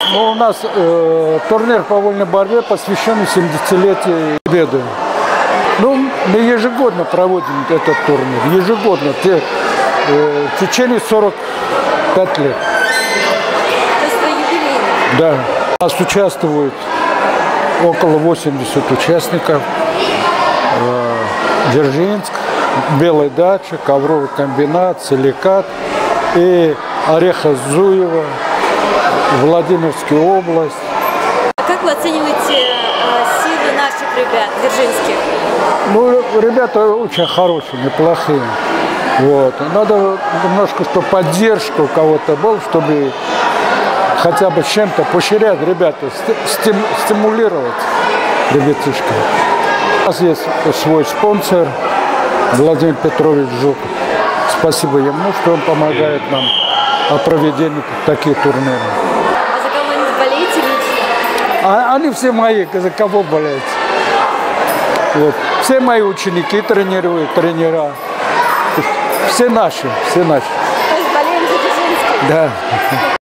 Ну, у нас турнир по вольной борьбе посвящен 70-летию Победы. Ну, мы ежегодно проводим этот турнир. Ежегодно. В течение 45 лет. То есть вы юбилейный? Да. У нас участвует около 80 участников. Дзержинск, Белая дача, ковровый комбинат, Силикат и Орехово-Зуево, Владимирская область. А как вы оцениваете силы наших ребят, дзержинских? Ну, ребята очень хорошие, неплохие. Вот. Надо немножко, чтобы поддержка у кого-то была, чтобы хотя бы чем-то поощрять ребята, стимулировать ребятишка. У нас есть свой спонсор Владимир Петрович Жуков. Спасибо ему, что он помогает нам о проведении таких турниров. А за кого-нибудь болеете лично? Они все мои, за кого болеют. Вот. Все мои ученики тренируют, тренера. Все наши, все наши. То есть болеем за Дзержинских? Да.